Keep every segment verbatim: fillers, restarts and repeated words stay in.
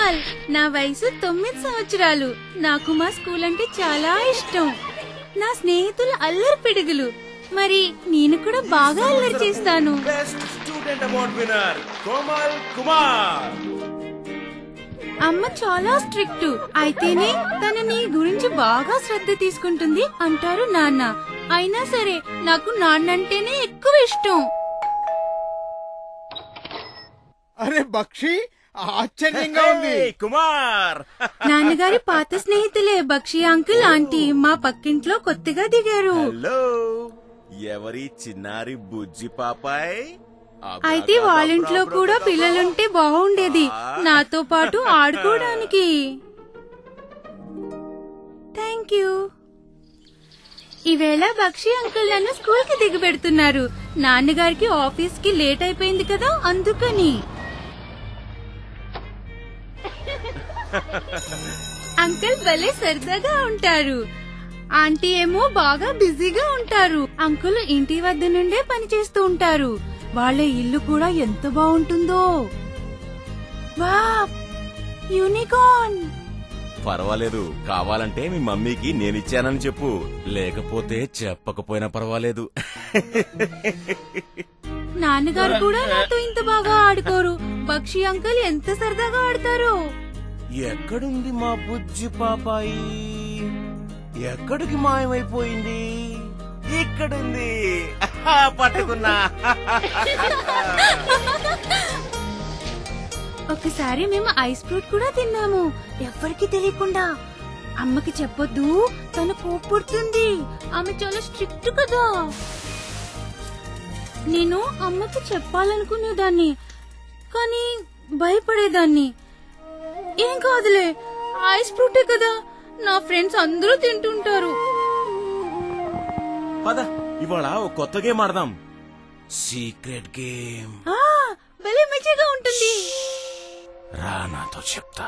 కోమల్, నా వయసు తొమ్మిది సంవత్సరాలు. నాకు మా స్కూల్ అంటే చాలా ఇష్టం. నా స్నేహితులు అల్లరి పిడుగులు. మరి నేను కూడా బాగా అల్లరి చేస్తాను. అమ్మ చాలా స్ట్రిక్ట్, అయితేనే తన నీ గురించి బాగా శ్రద్ధ తీసుకుంటుంది అంటారు నాన్న. అయినా సరే నాకు నాన్నంటేనే ఎక్కువ ఇష్టం. అరే బక్షి, ఆశ్చర్యంగా ఉంది. కుమార్, నాన్నగారి పాత స్నేహితులే బక్షి అంకుల్, ఆంటీ. మా పక్కింట్లో కొత్తగా దిగారు. హలో, ఎవరి చిన్నారి బుజ్జి పాపాయ్? అయితే వాళ్ళింట్లో కూడా పిల్లలుంటే బాగుండేది, నాతో పాటు ఆడుకోవడానికి. Thank you. ఈవేళ బక్షి అంకుల్ నన్ను స్కూల్ కి దిగి పెడుతున్నారు. నాన్నగారికి ఆఫీస్ కి లేట్ అయిపోయింది కదా, అందుకని. అంకుల్ భలే సరదాగా ఉంటారు. ఆంటీ ఏమో బాగా బిజీగా ఉంటారు. అంకుల్ ఇంటి వద్ద నుండే పని చేస్తూ ఉంటారు. వాళ్ళ ఇల్లు కూడా ఎంత బాగుంటుందో. Wow, unicorn. పర్వాలేదు, కావాలంటే మీ మమ్మీకి నేనిచ్చానని చెప్పు, లేకపోతే చెప్పకపోయినా పర్వాలేదు. నాన్నగారు కూడా నాతో ఇంత బాగా ఆడుకోరు. బక్షి అంకుల్ ఎంత సరదాగా ఆడతారు. ఎక్కడుంది మా బుజ్జి పాపాయి? ఎక్కడికి మాయమైపోయింది? ఇక్కడుంది, పట్టుకున్నా. ఒకసారి మేము ఐస్ ఫ్రూట్ కూడా తిన్నాము, ఎవ్వరికి తెలియకుండా. అమ్మకి చెప్పొద్దు, తన కోప్పడుతుంది. ఆమె చాలా స్ట్రిక్ట్ కదా. నేను అమ్మకి చెప్పాలనుకునేదాన్ని, కానీ భయపడేదాన్ని. ఏం కాదులే, ఐస్ ఫ్రూటే కదా, నా ఫ్రెండ్స్ అందరూ తింటుంటారు. పద, ఇవాళ ఒక కొత్త గేమ్ ఆడదాం. Secret game. భలే మంచిగా ఉంటుంది. రా, నాతో చెప్తా.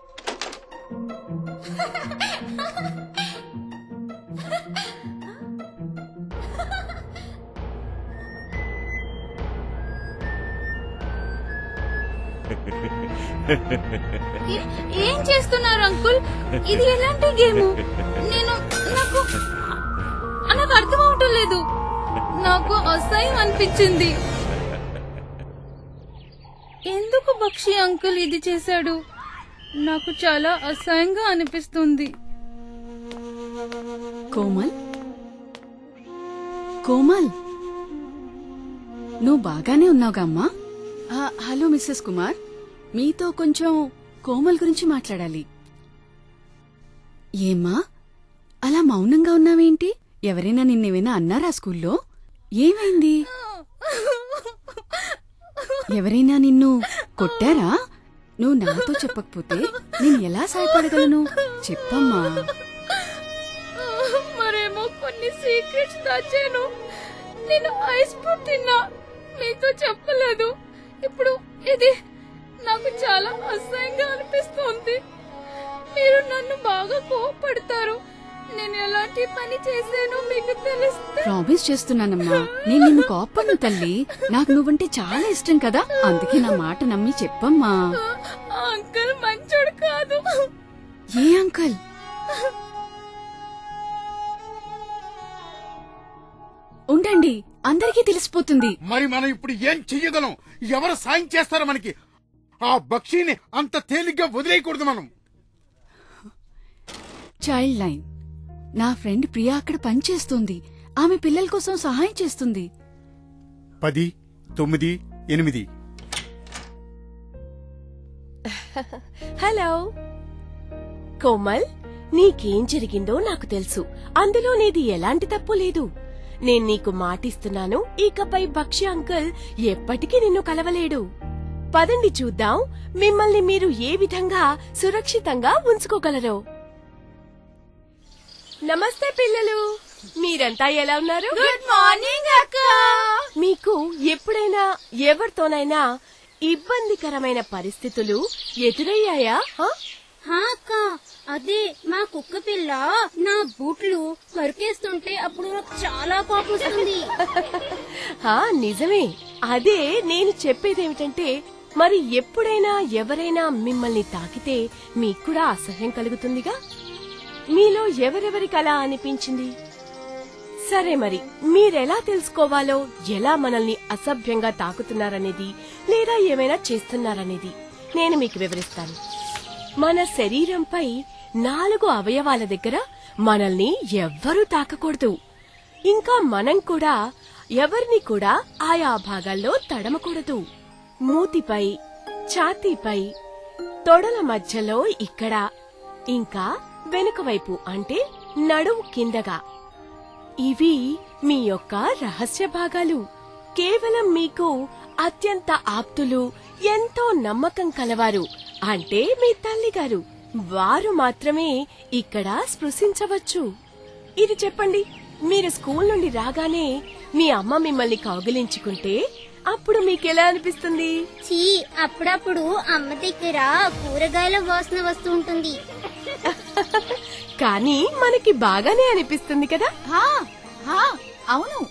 ఏం చేస్తున్నారు అంకుల్? ఇది ఎలాంటి గేమ్? నేను నాకు నాకు అర్థం అవటం లేదు. నాకు అసహ్యం అనిపించింది. ఎందుకు బక్షి అంకుల్ ఇది చేశాడు? నాకు చాలా అసహ్యంగా అనిపిస్తుంది. కోమల్, కోమల్, నువ్వు బాగానే ఉన్నావుగా అమ్మా? హలో మిస్సెస్ కుమార్, మీతో కొంచెం కోమల్ గురించి మాట్లాడాలి. ఏమ్మా అలా మౌనంగా ఉన్నావేంటి? ఎవరైనా నిన్నేమైనా అన్నారా స్కూల్లో? ఏమైంది? ఎవరైనా నిన్ను కొట్టారా? నువ్వు నాతో చెప్పకపోతే నేను ఎలా సాయపడగలను? చెప్పమ్మా. మరేమో కొన్ని సీక్రెట్స్ దాచాను. నేను ఐస్ ఫ్రూట్ తిన్నా, మీతో చెప్పలేదు. ఇప్పుడు ఇది నాకు చాలా అసహ్యంగా అనిపిస్తోంది. మీరు నన్ను బాగా కోపడతారు. నేను ఎలాంటి పని చేశానో మీకు తెలిస్తే. ప్రామిస్ చేస్తున్నానమ్మా, నేను నిన్ను కోపను తల్లి. నాకు నువ్వంటే చాలా ఇష్టం కదా, అందుకే నా మాట నమ్మి చెప్పమ్మా. అంకుల్ మంచోడు కాదు. ఏ అంకుల్? ఉండండి, అందరికీ తెలిసిపోతుంది. మరి మనం ఇప్పుడు ఏం చెయ్యగలం? ఎవరు సాయం చేస్తారో మనకి? ఆ బక్షిని అంత తేలిగ్గా వదిలేయకూడదు మనం. Child line. నా ఫ్రెండ్ ప్రియా అక్కడ పనిచేస్తుంది. ఆమె పిల్లల కోసం సహాయం చేస్తుంది. పది తొమ్మిది ఎనిమిది. హలో కోమల్, నీకేం జరిగిందో నాకు తెలుసు. అందులో నీది ఎలాంటి తప్పు లేదు. నేను నీకు మాటిస్తున్నాను, ఇకపై బక్షి అంకుల్ ఎప్పటికీ నిన్ను కలవలేడు. పదండి చూద్దాం మిమ్మల్ని మీరు ఏ విధంగా సురక్షితంగా ఉంచుకోగలరో. నమస్తే పిల్లలు, మీరంతా ఎలా ఉన్నారు? గుడ్ మార్నింగ్ అక్క. మీకు ఎప్పుడైనా ఎవరితోనైనా ఇబ్బందికరమైన పరిస్థితులు ఎదురయ్యాయా? అక్క, అదే మా కుక్క పిల్ల నా బూట్లు కరికేస్తుంటే అప్పుడు నాకు చాలా కోపం వస్తుంది. నిజమే. అదే నేను చెప్పేదేమిటంటే, మరి ఎప్పుడైనా ఎవరైనా మిమ్మల్ని తాకితే మీకు కూడా అసహ్యం కలుగుతుందిగా? మీలో ఎవరెవరికి అలా అనిపించింది? సరే, మరి మీరెలా తెలుసుకోవాలో, ఎలా మనల్ని అసభ్యంగా తాకుతున్నారనేది లేదా ఏమైనా చేస్తున్నారనేది నేను మీకు వివరిస్తాను. మన శరీరంపై నాలుగు అవయవాల దగ్గర మనల్ని ఎవ్వరూ తాకకూడదు. ఇంకా మనం కూడా ఎవరిని కూడా ఆయా భాగాల్లో తడమకూడదు. మూతిపై, ఛాతీపై, తొడల మధ్యలో ఇక్కడ, ఇంకా వెనుక వైపు అంటే నడుము కిందగా. ఇవి మీ యొక్క రహస్య భాగాలు. కేవలం మీకు అత్యంత ఆప్తులు, ఎంతో నమ్మకం కలవారు అంటే మీ తల్లిగారు, వారు మాత్రమే ఇక్కడ స్పృశించవచ్చు. ఇది చెప్పండి, మీరు స్కూల్ నుండి రాగానే మీ అమ్మ మిమ్మల్ని కౌగిలించుకుంటే అప్పుడు మీకెలా అనిపిస్తుంది? చీ, అప్పుడప్పుడు అమ్మ దగ్గర కూరగాయల వాసన వస్తూ ఉంటుంది. కానీ మనకి బాగానే అనిపిస్తుంది కదా? హా, హా, అవును.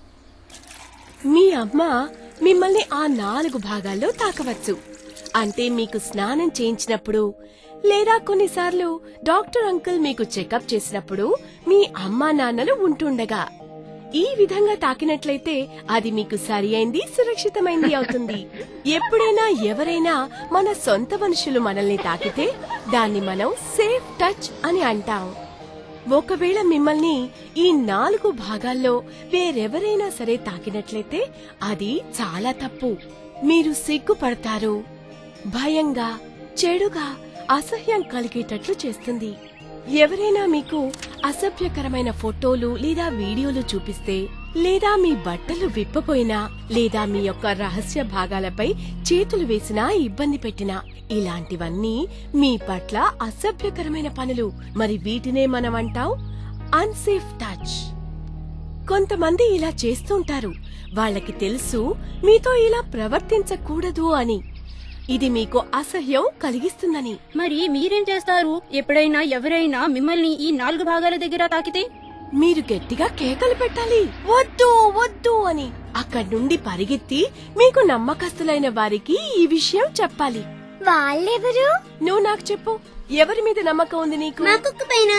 మీ అమ్మ మిమ్మల్ని ఆ నాలుగు భాగాల్లో తాకవచ్చు. అంటే మీకు స్నానం చేయించినప్పుడు, లేదా కొన్నిసార్లు డాక్టర్ అంకుల్ మీకు చెకప్ చేసినప్పుడు మీ అమ్మా నాన్నలు ఉంటుండగా ఈ విధంగా తాకినట్లయితే అది మీకు సరి అయింది, సురక్షితమైంది అవుతుంది. ఎప్పుడైనా ఎవరైనా మన సొంత మనుషులు మనల్ని తాకితే దాన్ని మనం సేఫ్ టచ్ అని అంటాం. ఒకవేళ మిమ్మల్ని ఈ నాలుగు భాగాల్లో వేరెవరైనా సరే తాకినట్లయితే అది చాలా తప్పు. మీరు సిగ్గుపడతారు, భయంగా, చెడుగా, అసహ్యం కలిగేటట్లు చేస్తుంది. ఎవరైనా మీకు అసభ్యకరమైన ఫోటోలు లేదా వీడియోలు చూపిస్తే, లేదా మీ బట్టలు విప్పపోయినా, లేదా మీ యొక్క రహస్య భాగాలపై చేతులు వేసినా, ఇబ్బంది పెట్టినా, ఇలాంటివన్నీ మీ పట్ల అసభ్యకరమైన పనులు. మరి వీటినే మనం అంటాం అన్సేఫ్ టచ్. కొంతమంది ఇలా చేస్తుంటారు. వాళ్ళకి తెలుసు మీతో ఇలా ప్రవర్తించకూడదు అని, ఇది మీకు అసహ్యం కలిగిస్తుందని. మరి మీరేం చేస్తారు ఎప్పుడైనా ఎవరైనా మిమ్మల్ని ఈ నాలుగు భాగాల దగ్గర తాకితే? మీరు గట్టిగా కేకలు పెట్టాలి, వద్దు వద్దు అని. అక్కడి నుండి పరిగెత్తి మీకు నమ్మకస్తులైన వారికి ఈ విషయం చెప్పాలి. వాళ్ళెవరు? నువ్వు నాకు చెప్పు, ఎవరి మీద నమ్మకం ఉంది నీకు? మా కుక్క పైన.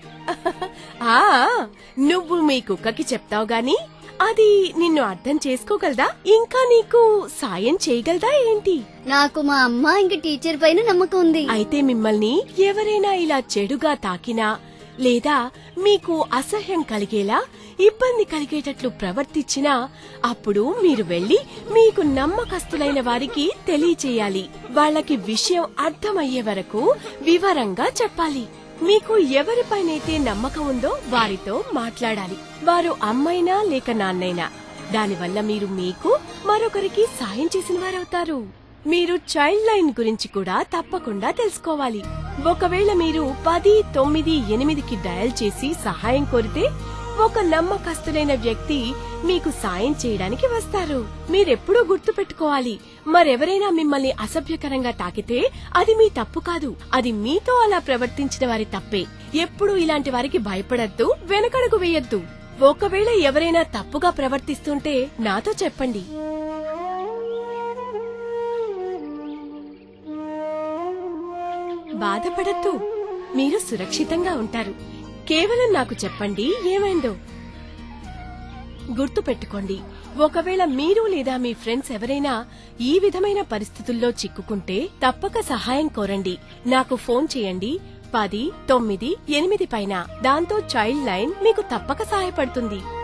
ఆ, నువ్వు మీ కుక్కకి చెప్తావు గాని అది నిన్ను అర్థం చేసుకోగలదా? ఇంకా నీకు సాయం చేయగలదా ఏంటి? నాకు మా అమ్మ ఇంక టీచర్ పైన నమ్మకం ఉంది. అయితే మిమ్మల్ని ఎవరైనా ఇలా చెడుగా తాకినా, లేదా మీకు అసహ్యం కలిగేలా, ఇబ్బంది కలిగేటట్లు ప్రవర్తించినా, అప్పుడు మీరు వెళ్లి మీకు నమ్మకస్తులైన వారికి తెలియచేయాలి. వాళ్ళకి విషయం అర్థమయ్యే వరకు వివరంగా చెప్పాలి. మీకు ఎవరిపైనైతే నమ్మకం ఉందో వారితో మాట్లాడాలి. వారు అమ్మైనా లేక నాన్నైనా. దానివల్ల మీరు మీకు మరొకరికి సాయం చేసిన వారవుతారు. మీరు చైల్డ్ లైన్ గురించి కూడా తప్పకుండా తెలుసుకోవాలి. ఒకవేళ మీరు పది తొమ్మిది ఎనిమిదికి డయల్ చేసి సహాయం కోరితే ఒక నమ్మకస్తులైన వ్యక్తి మీకు సాయం చేయడానికి వస్తారు. మీరెప్పుడూ గుర్తు పెట్టుకోవాలి, మరెవరైనా మిమ్మల్ని అసభ్యకరంగా తాకితే అది మీ తప్పు కాదు, అది మీతో అలా ప్రవర్తించిన వారి తప్పే. ఎప్పుడూ ఇలాంటి వారికి భయపడద్దు, వెనకడుగు వేయొద్దు. ఒకవేళ ఎవరైనా తప్పుగా ప్రవర్తిస్తుంటే నాతో చెప్పండి. బాధపడద్దు, మీరు సురక్షితంగా ఉంటారు. కేవలం నాకు చెప్పండి ఏమైందో. గుర్తు పెట్టుకోండి, ఒకవేళ మీరు లేదా మీ ఫ్రెండ్స్ ఎవరైనా ఈ విధమైన పరిస్థితుల్లో చిక్కుకుంటే తప్పక సహాయం కోరండి. నాకు ఫోన్ చేయండి పది తొమ్మిది ఎనిమిది పైన. దాంతో చైల్డ్ లైన్ మీకు తప్పక సహాయపడుతుంది.